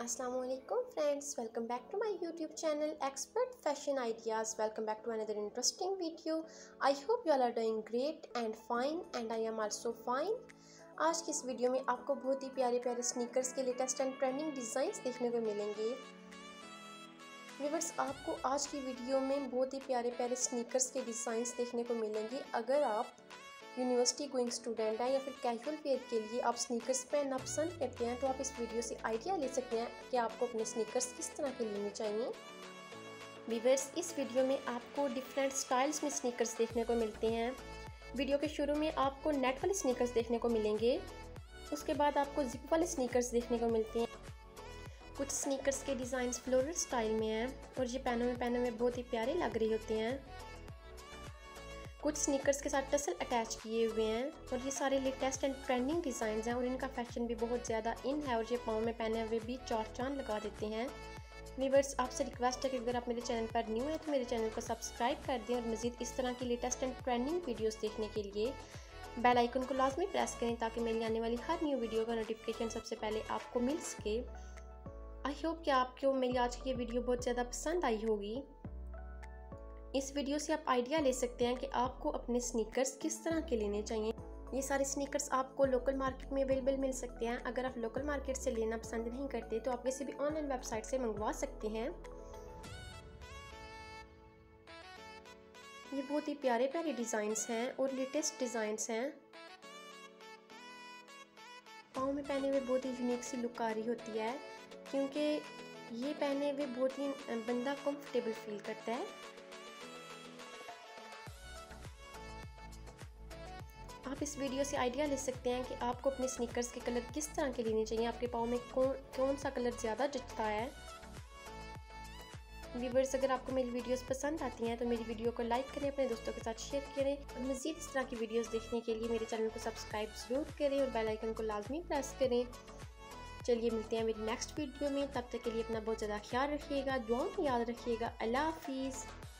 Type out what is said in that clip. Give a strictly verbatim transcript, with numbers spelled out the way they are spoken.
Assalamualaikum friends, welcome back to my YouTube channel Expert Fashion Ideas. Welcome back to another interesting video. I hope you all are doing great and fine and I am also fine. आज की इस video में आपको बहुत ही प्यारे प्यारे sneakers के latest and trending designs देखने को मिलेंगे। व्यूअर्स, आपको आज की वीडियो में बहुत ही प्यारे प्यारे स्नीकर्स के डिज़ाइंस देखने को मिलेंगे। अगर आप यूनिवर्सिटी गोइंग स्टूडेंट हैं या फिर कैजुअल वेयर के लिए आप स्नीकर्स पहनना पसंद करते हैं तो आप इस वीडियो से आइडिया ले सकते हैं कि आपको अपने स्नीकर्स किस तरह के लेने चाहिए। व्यूअर्स, इस वीडियो में आपको डिफरेंट स्टाइल्स में स्नीकर्स देखने को मिलते हैं। वीडियो के शुरू में आपको नेट वाले स्नीकर्स देखने को मिलेंगे, उसके बाद आपको जिप वाले स्नीकर्स देखने को मिलते हैं। कुछ स्नीकर्स के डिज़ाइन फ्लोरल स्टाइल में हैं और ये पहनों में पहनों में बहुत ही प्यारे लग रहे होते हैं। कुछ स्नीकर्स के साथ टसल अटैच किए हुए हैं और ये सारे लेटेस्ट एंड ट्रेंडिंग डिज़ाइन हैं और इनका फैशन भी बहुत ज़्यादा इन है और ये पाँव में पहने हुए भी चार चांद लगा देते हैं। व्यूअर्स, आपसे रिक्वेस्ट है कि अगर आप मेरे चैनल पर न्यू हैं तो मेरे चैनल को सब्सक्राइब कर दें और मज़ीद इस तरह की लेटेस्ट एंड ट्रेंडिंग वीडियोस देखने के लिए बेल आइकन को लाजमी प्रेस करें ताकि मेरी आने वाली हर न्यू वीडियो का नोटिफिकेशन सबसे पहले आपको मिल सके। आई होप कि आपको मेरी आज की ये वीडियो बहुत ज़्यादा पसंद आई होगी। इस वीडियो से आप आइडिया ले सकते हैं कि आपको अपने स्नीकर्स किस तरह के लेने चाहिए। ये सारे स्नीकर्स आपको लोकल मार्केट में अवेलेबल मिल सकते हैं। अगर आप लोकल मार्केट से लेना पसंद नहीं करते तो आप किसी भी ऑनलाइन वेबसाइट से मंगवा सकते हैं। ये बहुत ही प्यारे प्यारे डिज़ाइंस हैं और लेटेस्ट डिज़ाइंस हैं। पाँव में पहने हुए बहुत ही यूनिक सी लुक आ रही होती है क्योंकि ये पहने हुए बहुत ही बंदा कंफर्टेबल फील करता है। आप इस वीडियो से आइडिया ले सकते हैं कि आपको अपने स्नीकर्स के कलर किस तरह के लेने चाहिए, आपके पाँव में कौन कौन सा कलर ज़्यादा जचता है। व्यूअर्स, अगर आपको मेरी वीडियोस पसंद आती हैं तो मेरी वीडियो को लाइक करें, अपने दोस्तों के साथ शेयर करें और मज़ीद इस तरह की वीडियोस देखने के लिए मेरे चैनल को सब्सक्राइब ज़रूर करें और बेल आइकन को लाजमी प्रेस करें। चलिए मिलते हैं मेरी नेक्स्ट वीडियो में, तब तक के लिए अपना बहुत ज़्यादा ख्याल रखिएगा, दुआओं में याद रखिएगा। अल्लाह हाफिज़।